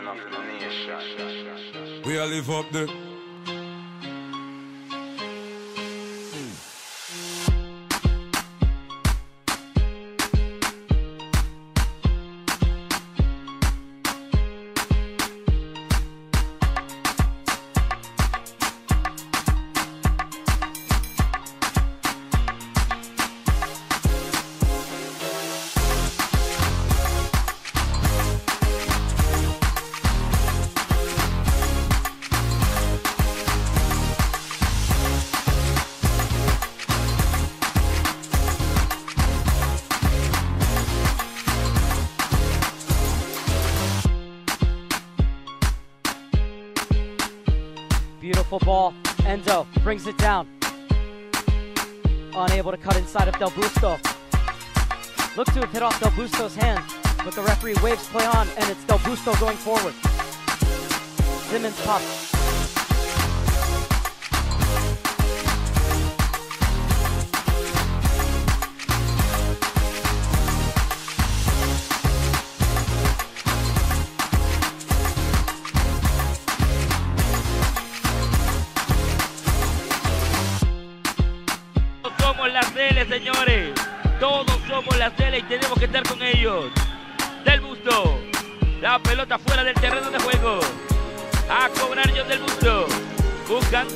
We all live up there. Beautiful ball. Enzo brings it down. Unable to cut inside of Del Busto. Look to have hit off Del Busto's hand, but the referee waves play on, and it's Del Busto going forward. Simmons pops. Somos la Cele, señores. Todos somos la Cele y tenemos que estar con ellos. Del Busto. La pelota fuera del terreno de juego. A cobrar ellos Del Busto. Buscan.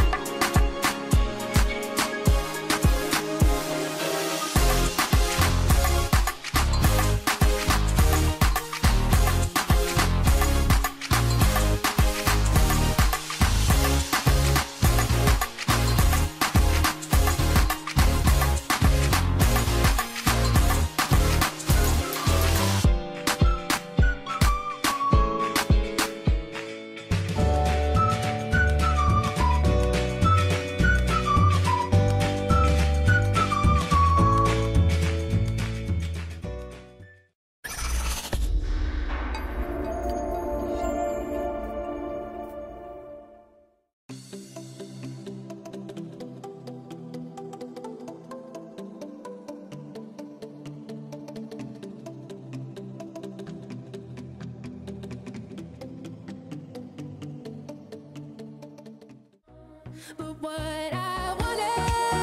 But what I wanted,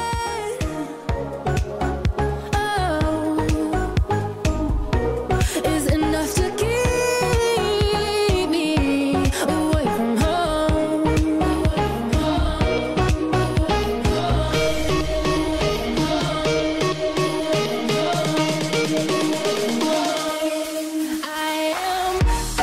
is enough to keep me away from home. I am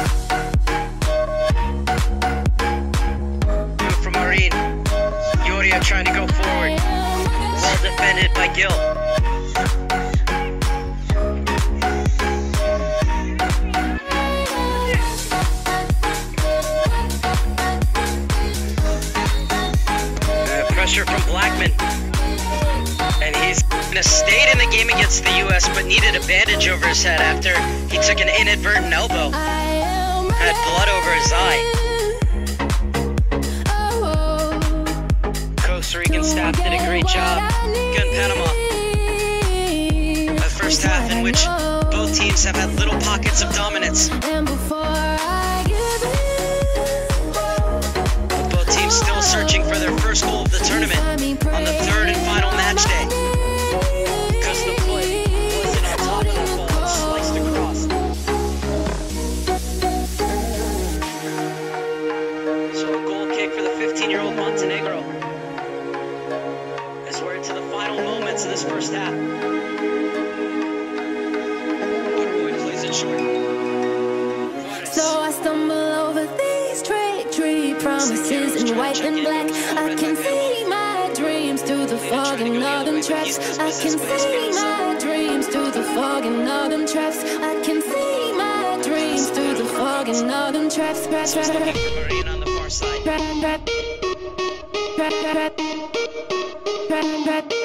From Marine. Yoria trying to go forward. Well defended by Gil. Pressure from Blackman. And he's gonna stayed in the game against the US but needed a bandage over his head after he took an inadvertent elbow. Had blood over his eye. Costa Rican staff did a great job. Good Panama. The first half in which both teams have had little pockets of dominance. Both teams still searching for their first goal of the tournament on the third and final match day. Because the play wasn't on top of that ball, it sliced across. So a goal kick for the 15-year-old Montenegro. As we're into the final moments of this first half. Butterboy plays it short. So I stumble over these tree promises in white and black. I can see my dreams through the fog and northern traps. I can see my dreams through the fog and northern traps. I can see my dreams through the fog and northern traps. Marine on the far side.